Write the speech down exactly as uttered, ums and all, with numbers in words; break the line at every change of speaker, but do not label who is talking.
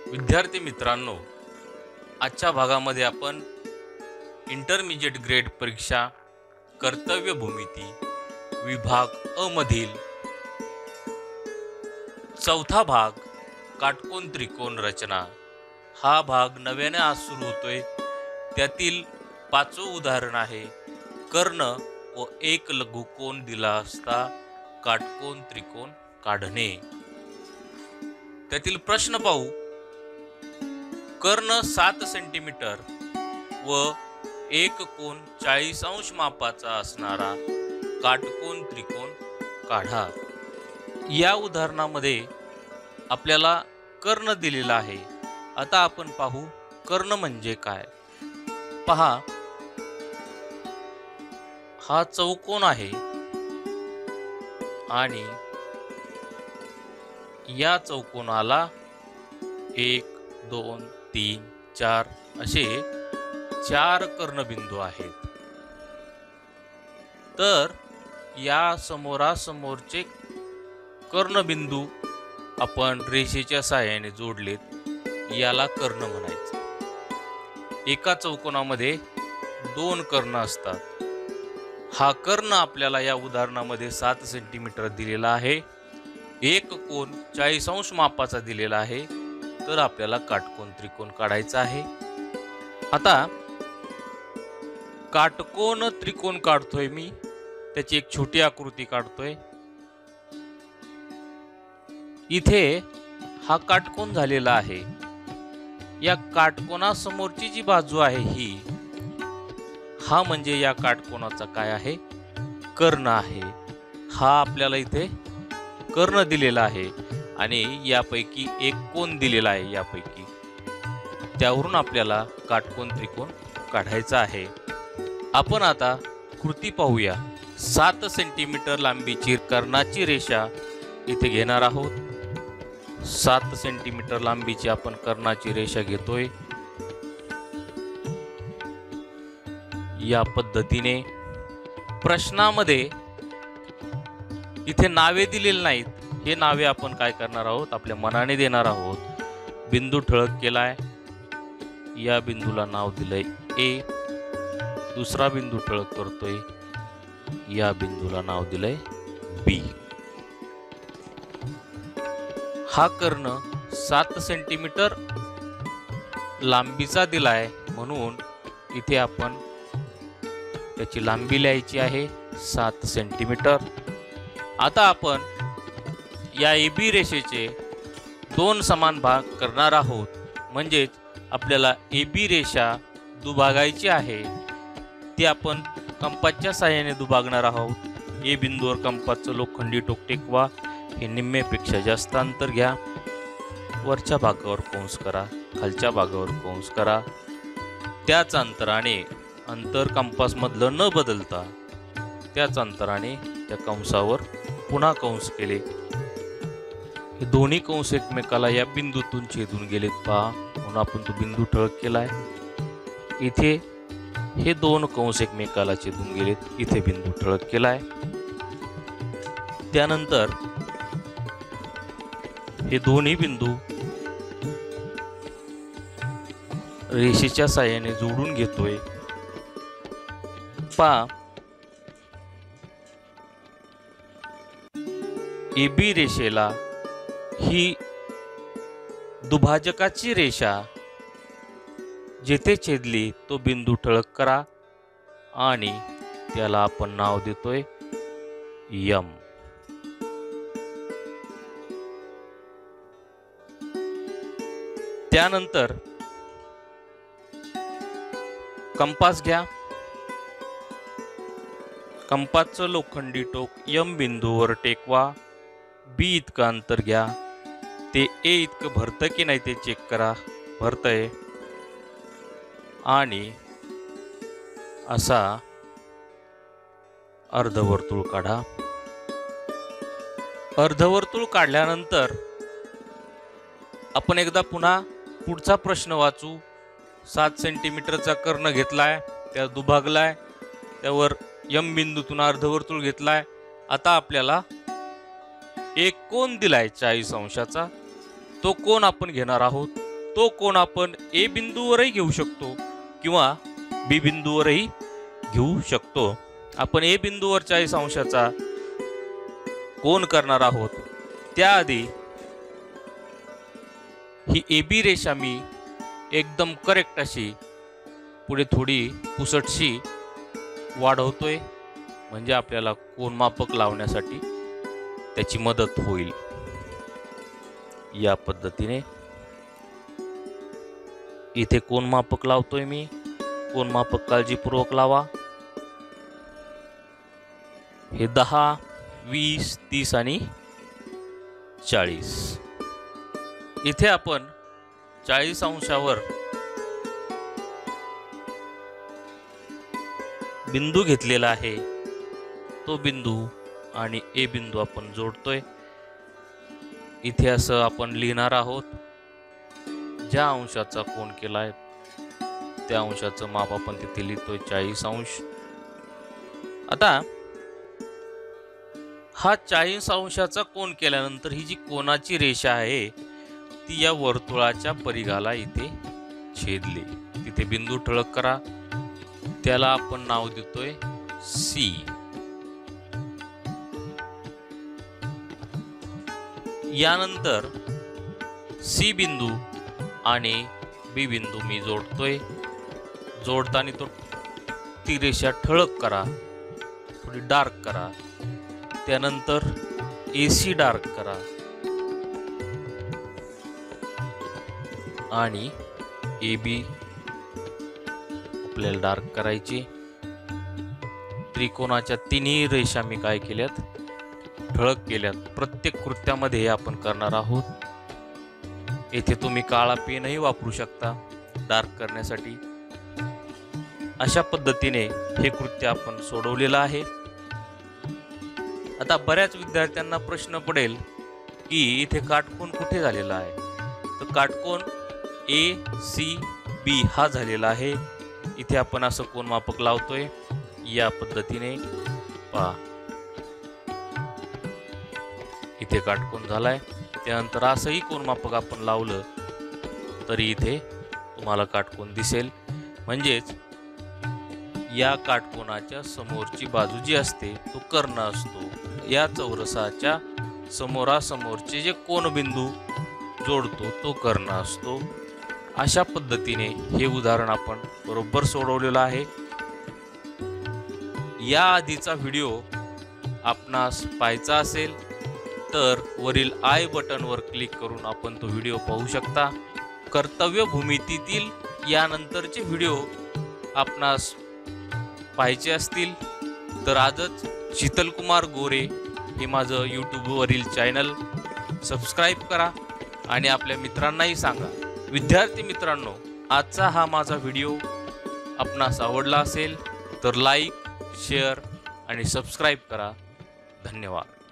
विद्यार्थी मित्रांनो, आजच्या भागामध्ये आपण इंटरमिजिएट ग्रेड परीक्षा कर्तव्य भूमिती विभाग अ मधील चौथा भाग काटकोन त्रिकोण रचना हा भाग नव्याने आज सुरू होतोय. त्यातील पाचवं उदाहरण आहे कर्ण व एक लघुकोन दिला असता काटकोन त्रिकोण काढणे. त्यातील प्रश्न पाहू. कर्ण सात सेंटीमीटर व एक कोन चाळीस अंश मापाचा असणारा काटकोन त्रिकोण काढा. या उदाहरणामध्ये आपल्याला कर्ण दिलेला आहे. आता आपण पाहू कर्ण म्हणजे काय. पहा, हा चौकोन आहे आणि या चौकोनाला एक दोन तीन चार असे चार कर्णबिंदू आहेत. तर या समोरासमोरचे कर्णबिंदू आपण रेषेच्या साहाय्याने जोडलेत, याला कर्ण म्हणायचं. एका चौकोनामध्ये दोन कर्ण असतात. हा कर्ण आपल्याला या उदाहरणामध्ये सात सेंटीमीटर दिलेला आहे. एक कोन चाळीस अंश मापाचा दिलेला आहे. तर आपल्याला काटकोन त्रिकोण काढायचा आहे. आता काटकोन त्रिकोण काढतोय मी. त्याची एक छोटी आकृती काढतोय. इथे हा काटकोन झालेला आहे. या काटकोनासमोरची जी बाजू आहे ही, हा म्हणजे या काटकोनाचा काय आहे, कर्ण आहे. हा आपल्याला इथे कर्ण दिलेला आहे आणि यापैकी एक कोन दिलेला आहे. यापैकी त्यावरून आपल्याला काटकोन त्रिकोण काढायचा आहे. आपण आता कृती पाहूया. सात सेंटीमीटर लांबीची कर्णाची रेषा इथे घेणार आहोत. सात सेंटीमीटर लांबीची आपण कर्णाची रेषा घेतोय. या पद्धतीने प्रश्नामध्ये इथे नावे दिलेली नाहीत. हे नावे आपण काय करणार आहोत, आपल्या मनाने देणार आहोत. बिंदू ठळक केलाय. या बिंदूला नाव दिलंय ए. दुसरा बिंदू ठळक करतोय. या बिंदूला नाव दिलंय बी. हा कर्ण सात सेंटीमीटर लांबीचा दिलाय, म्हणून इथे आपण त्याची लांबी लिहायची आहे सात सेंटीमीटर. आता आपण या ए बी रेषेचे दोन समान भाग करणार आहोत. म्हणजेच आपल्याला ए बी रेषा दुभागायची आहे. ती आपण कंपासच्या साहाय्याने दुभागणार आहोत. ए बिंदूवर कंपासचं लोखंडी टोक टेकवा. हे निम्मेपेक्षा जास्त अंतर घ्या. वरच्या भागावर कंस करा, खालच्या भागावर कंस करा. त्याच अंतराने, अंतर कंपासमधलं न बदलता त्याच अंतराने त्या कंसावर पुन्हा कंस केले. हे दोन्ही कंस एकमेकाला या बिंदूतून छेदून गेलेत. पहा, म्हणून आपण तो बिंदू ठळक केलाय. इथे हे दोन कंस एकमेकाला छेदून गेलेत. इथे बिंदू ठळक केलाय. त्यानंतर हे दोन्ही बिंदू रेषेच्या साहाय्याने जोडून घेतोय. पहा, ए बी रेषेला ही दुभाजकाची रेषा जेथे छेदली तो बिंदू ठळक करा आणि त्याला आपण नाव देतोय यम. त्यानंतर कंपास घ्या. कंपासचं लोखंडी टोक यम बिंदूवर टेकवा. बी इतकं अंतर घ्या. ते ए इतकं भरतं की नाही ते चेक करा. भरतंय. आणि असा अर्धवर्तुळ काढा. अर्धवर्तुळ काढल्यानंतर आपण एकदा पुन्हा पुढचा प्रश्न वाचू. सात सेंटीमीटरचा कर्ण घेतलाय, त्या दुभागलाय, त्यावर यम बिंदूतून अर्धवर्तुळ घेतलाय. आता आपल्याला एक कोन दिलाय चाळीस अंशाचा. तो कोन आपण घेणार आहोत. तो कोन आपण ए बिंदूवरही घेऊ शकतो किंवा बी बिंदूवरही घेऊ शकतो. आपण ए बिंदूवर चाळीस अंशाचा कोन करणार आहोत. त्याआधी ही ए बी रेषा मी एकदम करेक्ट अशी पुढे थोडी पुसटशी वाढवतोय, म्हणजे आपल्याला कोनमापक लावण्यासाठी त्याची मदत होईल. या पद्धतीने इथे कोनमापक लावतोय मी. कोनमापक काळजीपूर्वक लावा. हे दहा, वीस, तीस आणि चाळीस. इथे आपण चाळीस अंशावर बिंदू घेतलेला आहे. तो बिंदू आणि ए बिंदू आपण जोडतोय. इथे असं आपण लिहिणार आहोत. ज्या अंशाचा कोन केलाय त्या अंशाचं माप आपण तिथे लिहितोय चाळीस अंश. आता हा चाळीस अंशाचा कोन केल्यानंतर ही जी कोनाची रेषा आहे ती या वर्तुळाच्या परिघाला इथे छेदली. तिथे बिंदू ठळक करा. त्याला आपण नाव देतोय सी. यानंतर सी बिंदू आणि बी बिंदू मी जोडतोय. जोडताना तो ती रेषा ठळक करा, थोडी डार्क करा. त्यानंतर ए सी डार्क करा आणि ए बी आपल्याला डार्क करायची. त्रिकोणाच्या तिन्ही रेषा मी काय केल्यात, ठळक केल्यात. प्रत्येक कृत्यामध्ये आपण करणार आहोत. येथे तुम्ही काळा पेनही वापरू शकता डार्क करण्यासाठी. अशा पद्धतीने हे कृत्य आपण सोडवलेलं आहे. आता बऱ्याच विद्यार्थ्यांना प्रश्न पडेल की इथे काटकोन कुठे झालेला आहे. तर काटकोन ए सी बी हा झालेला आहे. इथे आपण असं कोनमापक लावतोय. या पद्धतीने पहा, इथे काटकोन झालाय. त्यानंतर असंही कोनमापक आपण लावलं तरी इथे तुम्हाला काटकोन दिसेल. म्हणजेच या काटकोनाच्या समोरची बाजू जी असते तो कर्ण असतो. या चौरसाच्या समोरासमोरचे जे कोनबिंदू जोडतो तो कर्ण असतो. अशा पद्धतीने हे उदाहरण आपण बरोबर सोडवलेलं आहे. या आधीचा व्हिडिओ आपणास पाहायचा असेल तर वरील आय बटनवर क्लिक करून आपण तो व्हिडिओ पाहू शकता. कर्तव्य भूमितीतील यानंतरचे व्हिडिओ आपणास पाहायचे असतील तर आजच शीतलकुमार गोरे हे माझं यूट्यूबवरील चॅनल सबस्क्राईब करा आणि आपल्या मित्रांनाही सांगा. विद्यार्थी मित्रांनो, आजचा हा माझा व्हिडिओ आपणास आवडला असेल तर लाईक, शेअर आणि सबस्क्राईब करा. धन्यवाद.